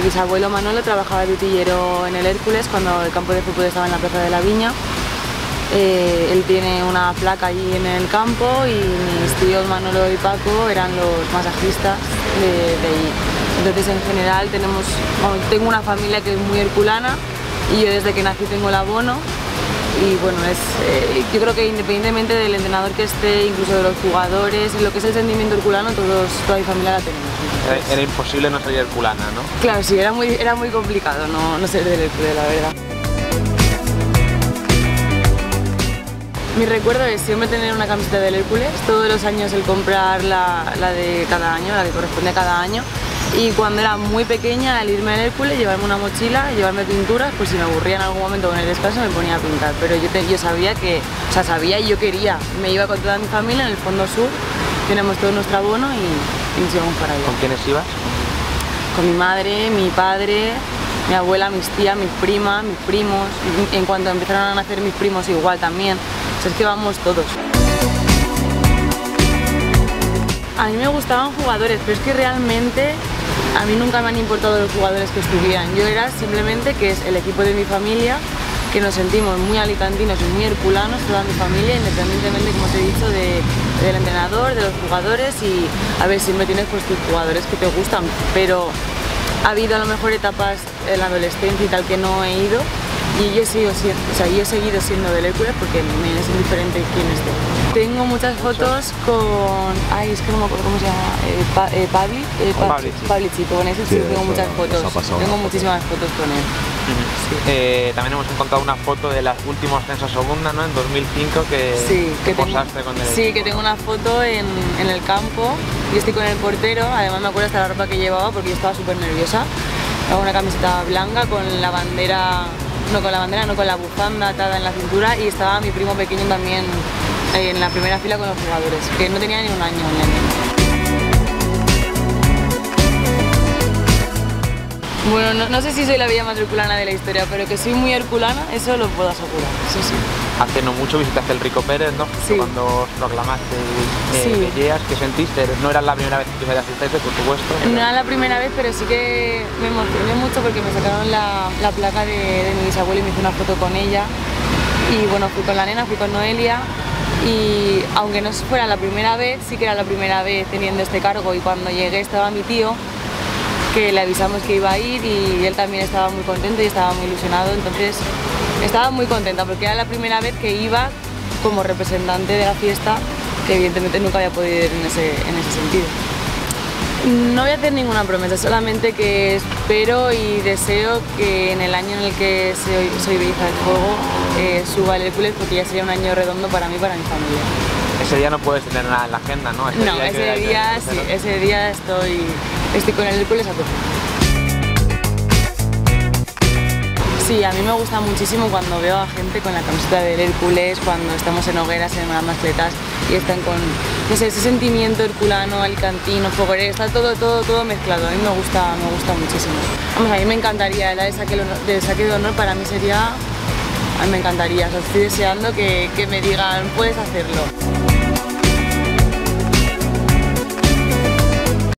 bisabuelo Manolo trabajaba de utillero en el Hércules cuando el campo de fútbol estaba en la Plaza de la Viña. Él tiene una placa allí en el campo y mis tíos Manolo y Paco eran los masajistas de allí. Entonces en general tengo una familia que es muy herculana y yo desde que nací tengo el abono. Y bueno, yo creo que independientemente del entrenador que esté, incluso de los jugadores, lo que es el sentimiento herculano, toda mi familia la tenemos. Entonces, era imposible no ser herculana, ¿no? Claro, sí, era muy complicado no ser del Hércules, la verdad. Mi recuerdo es siempre tener una camiseta del Hércules, todos los años el comprar la de cada año, la que corresponde a cada año. Y cuando era muy pequeña, al irme al Hércules, llevarme una mochila, llevarme pinturas, pues si me aburría en algún momento con el descanso me ponía a pintar. Pero yo sabía sabía y yo quería. Me iba con toda mi familia en el fondo sur, tenemos todo nuestro abono y nos íbamos para allá. ¿Con quiénes ibas? Con mi madre, mi padre, mi abuela, mis tías, mis primas, mis primos. Y en cuanto empezaron a nacer mis primos igual también. O sea, es que vamos todos. A mí me gustaban jugadores, pero es que realmente a mí nunca me han importado los jugadores que estuvieran. Yo era simplemente que es el equipo de mi familia, que nos sentimos muy alicantinos y muy herculanos, toda mi familia, independientemente, como te he dicho, del entrenador, de los jugadores y a ver, siempre tienes pues tus jugadores que te gustan, pero ha habido a lo mejor etapas en la adolescencia y tal que no he ido y yo he seguido siendo del Hércules porque me es indiferente quién esté. Tengo muchas fotos con... Ay, es que no me acuerdo cómo se llama... Pavlic, sí, con ese sí tengo muchas fotos. Tengo muchísimas fotos con él. Sí. También hemos encontrado una foto del último ascenso a segunda, ¿no? En 2005 que posaste con él. Sí, que tengo una foto en el campo. Yo estoy con el portero, además me acuerdo hasta la ropa que llevaba porque yo estaba súper nerviosa. Llevaba una camiseta blanca con la bandera... No con la bufanda atada en la cintura y estaba mi primo pequeño también en la primera fila con los jugadores, que no tenía ni un año. Bueno, no sé si soy la villa más herculana de la historia, pero que soy muy herculana, eso lo puedo asegurar, eso sí. Hace no mucho visitaste el Rico Pérez, ¿no? Sí. Cuando proclamaste Belleas, ¿qué sentiste? No era la primera vez que asististe, por supuesto. No era la primera vez, pero sí que me emocioné mucho porque me sacaron la placa de mi bisabuela y me hice una foto con ella. Y bueno, fui con la nena, fui con Noelia y aunque no fuera la primera vez, sí que era la primera vez teniendo este cargo y cuando llegué estaba mi tío, que le avisamos que iba a ir y él también estaba muy contento y estaba muy ilusionado, entonces estaba muy contenta porque era la primera vez que iba como representante de la fiesta, que evidentemente nunca había podido ir en ese sentido. No voy a hacer ninguna promesa, solamente que espero y deseo que en el año en el que soy Belleza del Fuego suba el Hércules porque ya sería un año redondo para mí y para mi familia. Ese día no puedes tener nada en la agenda, ¿no? Ese día estoy con el Hércules a tope. Sí, a mí me gusta muchísimo cuando veo a gente con la camiseta del Hércules, cuando estamos en hogueras, en las mascletas y están con, no sé, ese sentimiento herculano, alicantino, foguerero, está todo mezclado, a mí me gusta muchísimo. Vamos, a mí me encantaría, el saque de honor para mí sería, a mí me encantaría, o sea, estoy deseando que me digan, puedes hacerlo.